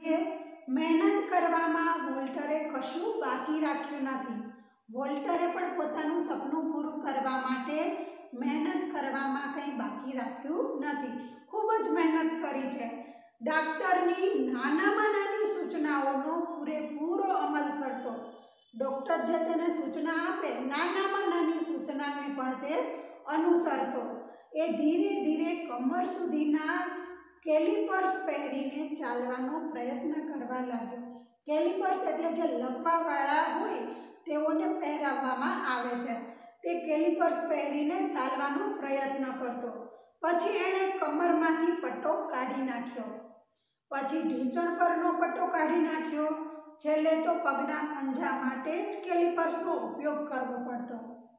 મહેનત કરવામાં વોલ્ટરે કશું બાકી રાખ્યું નથી. વોલ્ટરે પણ પોતાનું સપનું પૂરું કરવા માટે મહેનત કરવામાં કંઈ બાકી રાખ્યું નથી. ખૂબ જ મહેનત કરી છે. ડાક્ટરની નાનામાં નાની સૂચનાઓનો પૂરેપૂરો અમલ કરતો. ડૉક્ટર જે તેને સૂચના આપે, નાનામાં નાની સૂચનાને પણ તે અનુસરતો. એ ધીરે ધીરે કમર સુધીના કેલિપર્સ પહેરીને ચાલવાનો પ્રયત્ન કરવા લાગ્યો. કેલિપર્સ એટલે જે લકવાવાળા હોય તેઓને પહેરાવવામાં આવે છે. તે કેલિપર્સ પહેરીને ચાલવાનો પ્રયત્ન કરતો. પછી એણે કમરમાંથી પટ્ટો કાઢી નાખ્યો. પછી ઢીંચણ પરનો પટ્ટો કાઢી નાખ્યો. છેલ્લે તો પગના પંજા માટે જ કેલિપર્સનો ઉપયોગ કરવો પડતો.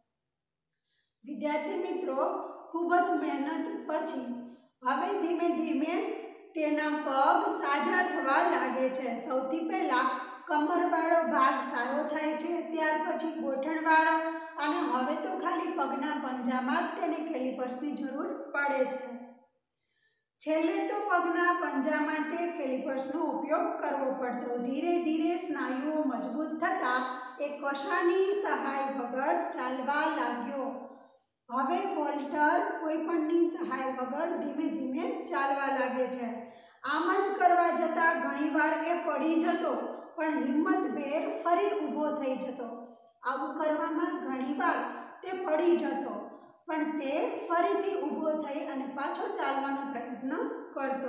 વિદ્યાર્થી મિત્રો, ખૂબ જ મહેનત પછી હવે ધીમે ધીમે તેના પગ સાજા થવા લાગે છે. સૌથી પહેલાં કમરવાળો ભાગ સારો થાય છે, ત્યાર પછી ગોઠણવાળો, અને હવે તો ખાલી પગના પંજામાં જ તેને કેલિપર્સની જરૂર પડે છે. છેલ્લે તો પગના પંજા માટે કેલિપર્સનો ઉપયોગ કરવો પડતો. ધીરે ધીરે સ્નાયુઓ મજબૂત થતાં એ કશાની સહાય વગર ચાલવા લાગ્યો. હવે વોલ્ટર કોઈપણની સહાય વગર ધીમે ધીમે ચાલવા લાગે છે. આમ જ કરવા જતાં ઘણીવાર એ પડી જતો, પણ હિંમતભેર ફરી ઊભો થઈ જતો. આવું કરવામાં ઘણીવાર તે પડી જતો, પણ તે ફરીથી ઊભો થઈ અને પાછો ચાલવાનો પ્રયત્ન કરતો.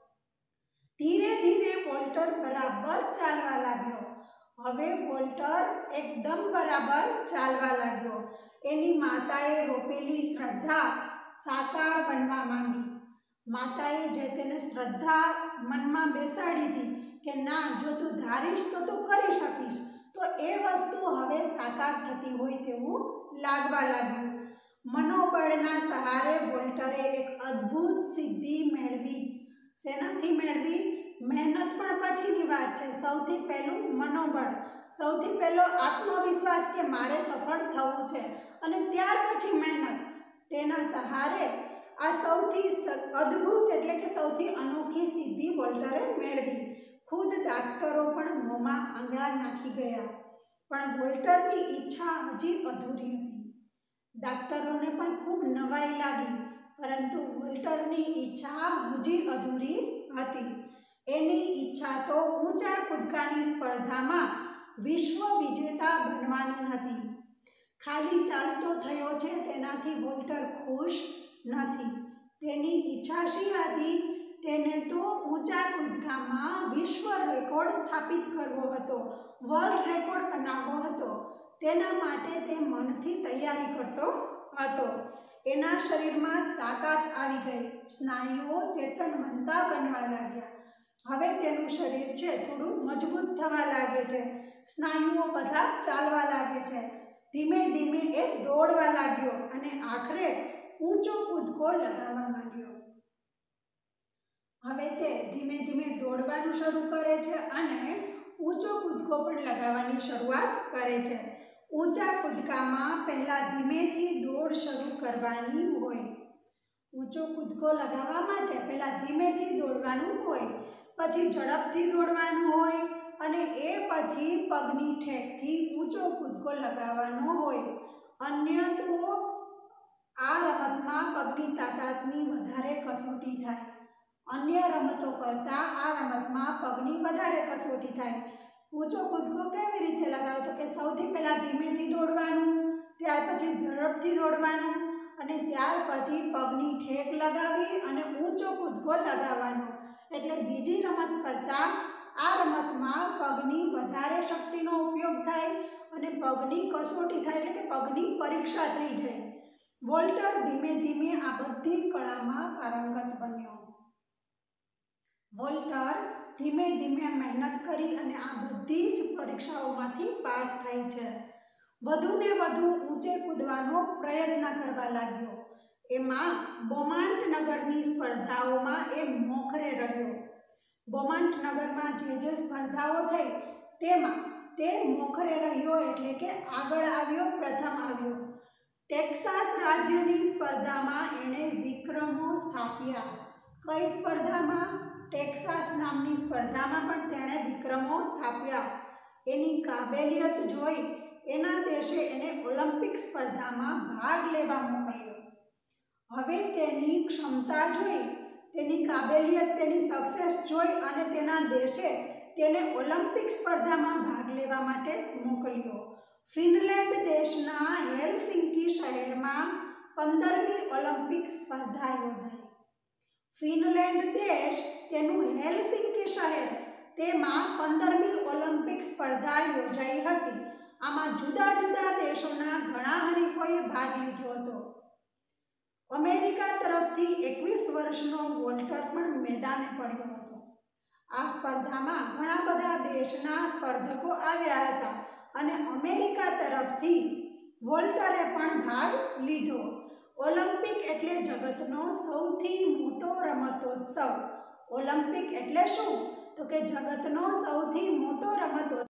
ધીરે ધીરે વોલ્ટર બરાબર ચાલવા લાગ્યો. હવે વોલ્ટર એકદમ બરાબર ચાલવા લાગ્યો. એની માતાએ રોપેલી શ્રદ્ધા સાકાર બનવા માંડી. માતાએ જે તેને શ્રદ્ધા મનમાં બેસાડી હતી કે ના, જો તું ધારીશ તો તું કરી શકીશ, તો એ વસ્તુ હવે સાકાર થતી હોય તેવું લાગવા લાગ્યું. મનોબળના સહારે વોલ્ટરે એક અદ્ભુત સિદ્ધિ મેળવી. શેનાથી મેળવી? મહેનત પણ પછીની વાત છે. સૌથી પહેલું મનોબળ, સૌથી પહેલો આત્મવિશ્વાસ કે મારે સફળ થવું છે, અને ત્યાર પછી મહેનત. તેના સહારે આ સૌથી અદ્ભુત એટલે કે સૌથી અનોખી સિદ્ધિ વોલ્ટરે મેળવી. ખુદ ડાક્ટરો પણ મોંમાં આંગળા નાખી ગયા, પણ વોલ્ટરની ઈચ્છા હજી અધૂરી હતી. ડાક્ટરોને પણ ખૂબ નવાઈ લાગી, પરંતુ વોલ્ટરની ઈચ્છા હજી અધૂરી હતી. એની ઈચ્છા તો ઊંચા કૂદકાની સ્પર્ધામાં વિશ્વ વિજેતા બનવાની હતી. ખાલી ચાલતો થયો છે તેનાથી વોલ્ટર ખુશ નથી. તેની ઈચ્છા શી હતી? તેને તો ઊંચા કૂદકામાં વિશ્વ રેકોર્ડ સ્થાપિત કરવો હતો, વર્લ્ડ રેકોર્ડ બનાવવો હતો. તેના માટે તે મનથી તૈયારી કરતો હતો. એના શરીરમાં તાકાત આવી ગઈ. સ્નાયુઓ ચેતનવંતા બનવા લાગ્યા. હવે તેનું શરીર છે થોડું મજબૂત થવા લાગે છે. સ્નાયુઓ બધા ચાલવા લાગે છે. ધીમે ધીમે એ દોડવા લાગ્યો અને આખરે ઊંચો કૂદકો લગાવવા માંડ્યો. હવે તે ધીમે ધીમે દોડવાનું શરૂ કરે છે અને ઊંચો કૂદકો પણ લગાવવાની શરૂઆત કરે છે. ઊંચા કૂદકામાં પહેલાં ધીમેથી દોડ શરૂ કરવાની હોય. ઊંચો કૂદકો લગાવવા માટે પહેલાં ધીમેથી દોડવાનું હોય, પછી ઝડપથી દોડવાનું હોય, અને એ પછી પગની ઠેકથી ઊંચો કૂદકો લગાવવાનો હોય. અન્ય તો આ રમતમાં પગની તાકાતની વધારે કસોટી થાય. અન્ય રમતો કરતાં આ રમતમાં પગની વધારે કસોટી થાય. ઊંચો કૂદકો કેવી રીતે લગાવે? તો કે સૌથી પહેલાં ધીમેથી દોડવાનું, ત્યાર પછી ઝડપથી દોડવાનું, અને ત્યાર પછી પગની ઠેક લગાવી અને ઊંચો કૂદકો લગાવવાનો. એટલે બીજી રમત કરતાં આ રમતમાં પગની વધારે શક્તિનો ઉપયોગ થાય અને પગની કસોટી થાય, એટલે કે પગની પરીક્ષા થઈ જાય. વોલ્ટર ધીમે ધીમે આ બધી કળામાં પારંગત બન્યો. વોલ્ટર ધીમે ધીમે મહેનત કરી અને આ બધી જ પરીક્ષાઓમાંથી પાસ થાય છે. વધુને વધુ ઊંચે કૂદવાનો પ્રયત્ન કરવા લાગ્યો. એમાં બોમાન્ટ નગરની સ્પર્ધાઓમાં એ મોખરે રહ્યો. બોમાન્ટ નગરમાં જે સ્પર્ધાઓ થઈ તેમાં તે મોખરે રહ્યો, એટલે કે આગળ આવ્યો, પ્રથમ આવ્યો. ટેક્સાસ રાજ્યની સ્પર્ધામાં એણે વિક્રમો સ્થાપ્યા. કઈ સ્પર્ધામાં? ટેક્સાસ નામની સ્પર્ધામાં પણ તેણે વિક્રમો સ્થાપ્યા. એની કાબેલિયત જોઈ એના દેશે એને ઓલિમ્પિક સ્પર્ધામાં ભાગ લેવા મોકલ્યો. હવે તેની ક્ષમતા જોઈ, તેની કાબેલિયત, તેની સક્સેસ જોઈ અને તેના દેશે તેને ઓલિમ્પિક સ્પર્ધામાં ભાગ લેવા માટે મોકલ્યો. ફિનલેન્ડ દેશના હેલસિંકી શહેરમાં 15મી ઓલિમ્પિક સ્પર્ધા યોજાઈ. ફિનલેન્ડ દેશ, તેનું હેલસિંકી શહેર, તેમાં 15મી ઓલિમ્પિક સ્પર્ધા યોજાઈ હતી. આમાં જુદા જુદા દેશોના ઘણા હરીફોએ ભાગ લીધો હતો. અમેરિકા તરફથી 21 વર્ષનો વોલ્ટર પણ મેદાને પડ્યો હતો. આ સ્પર્ધામાં ઘણા બધા દેશના સ્પર્ધકો આવ્યા હતા અને અમેરિકા તરફથી વોલ્ટરે પણ ભાગ લીધો. ઓલિમ્પિક એટલે જગતનો સૌથી મોટો રમતોત્સવ. ઓલિમ્પિક એટલે શું? તો કે જગતનો સૌથી મોટો રમતોત્સવ.